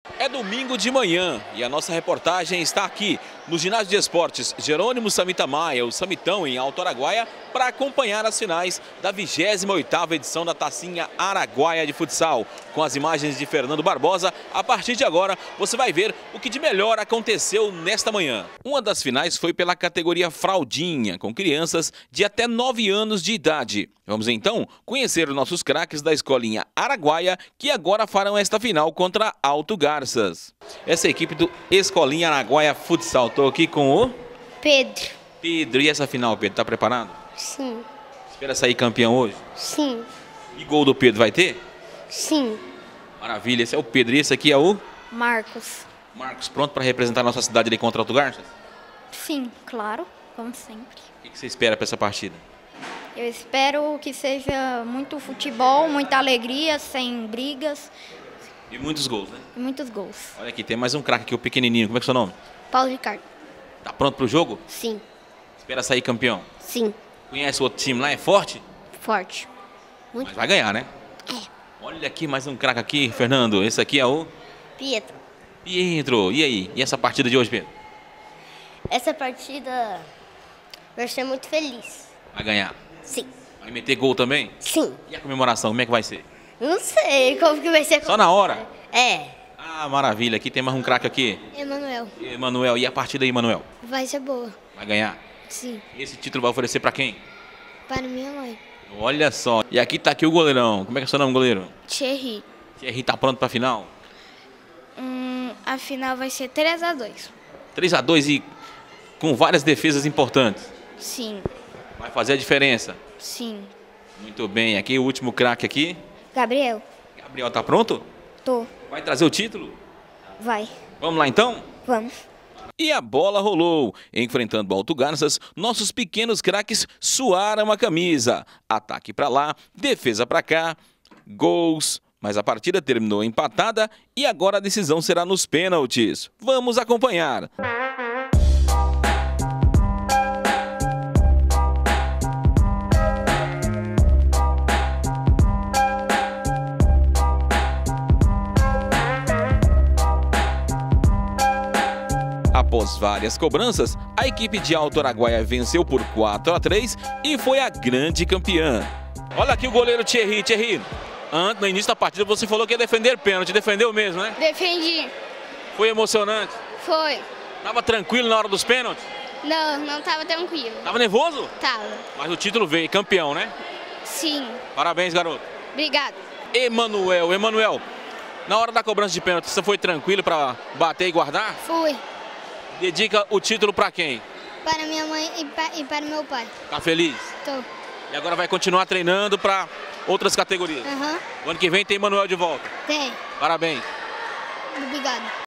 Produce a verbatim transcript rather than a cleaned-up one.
É domingo de manhã e a nossa reportagem está aqui no Ginásio de Esportes Jerônimo Samita Maia, o Samitão, em Alto Araguaia, para acompanhar as finais da vigésima oitava edição da Tacinha Araguaia de Futsal. Com as imagens de Fernando Barbosa, a partir de agora você vai ver o que de melhor aconteceu nesta manhã. Uma das finais foi pela categoria fraldinha, com crianças de até nove anos de idade. Vamos então conhecer os nossos craques da Escolinha Araguaia, que agora farão esta final contra Alto Garças. Essa é a equipe do Escolinha Araguaia Futsal. Estou aqui com o... Pedro. Pedro, e essa final, Pedro, tá preparado? Sim. Espera sair campeão hoje? Sim. E gol do Pedro vai ter? Sim. Maravilha, esse é o Pedro e esse aqui é o... Marcos. Marcos, pronto para representar a nossa cidade ali contra Alto Garças? Sim, claro, como sempre. O que você espera para essa partida? Eu espero que seja muito futebol, muita alegria, sem brigas E muitos gols, né? e muitos gols. Olha aqui, tem mais um craque aqui, o pequenininho. Como é que é o seu nome? Paulo Ricardo. Tá pronto pro jogo? Sim. Espera sair campeão. Sim. Conhece o outro time lá? É forte? Forte. Muito. Mas vai ganhar, né? É. Olha aqui, mais um craque aqui, Fernando. Esse aqui é o... Pietro. Pietro. E aí? E essa partida de hoje, Pedro? Essa partida vai ser muito feliz. Vai ganhar. Sim. Vai meter gol também? Sim. E a comemoração, como é que vai ser? Não sei como que vai ser. Só na hora? É. Ah, maravilha. Aqui tem mais um craque aqui. Emanuel. Emanuel. E a partida aí, Emanuel? Vai ser boa. Vai ganhar. Sim. Esse título vai oferecer pra quem? Para minha mãe. Olha só. E aqui tá aqui o goleirão. Como é que é o seu nome, goleiro? Thierry. Thierry tá pronto pra final? Hum, a final vai ser três a dois. três a dois e com várias defesas importantes. Sim. Vai fazer a diferença. Sim. Muito bem. Aqui o último craque aqui. Gabriel. Gabriel, tá pronto? Tô. Vai trazer o título? Vai. Vamos lá então? Vamos. E a bola rolou. Enfrentando o Alto Garças, nossos pequenos craques suaram a camisa. Ataque pra lá, defesa pra cá, gols. Mas a partida terminou empatada e agora a decisão será nos pênaltis. Vamos acompanhar. Após várias cobranças, a equipe de Alto Araguaia venceu por quatro a três e foi a grande campeã. Olha aqui o goleiro Thierry. Thierry, antes, no início da partida você falou que ia defender pênalti. Defendeu mesmo, né? Defendi. Foi emocionante? Foi. Tava tranquilo na hora dos pênaltis? Não, não tava tranquilo. Tava nervoso? Tava. Mas o título veio, campeão, né? Sim. Parabéns, garoto. Obrigado. Emanuel, Emanuel, na hora da cobrança de pênalti, você foi tranquilo para bater e guardar? Fui. Dedica o título para quem? Para minha mãe e, pa e para meu pai. Tá feliz? Tô. E agora vai continuar treinando para outras categorias? Aham. O ano que vem tem Emanuel de volta. Tem. Parabéns. Obrigado.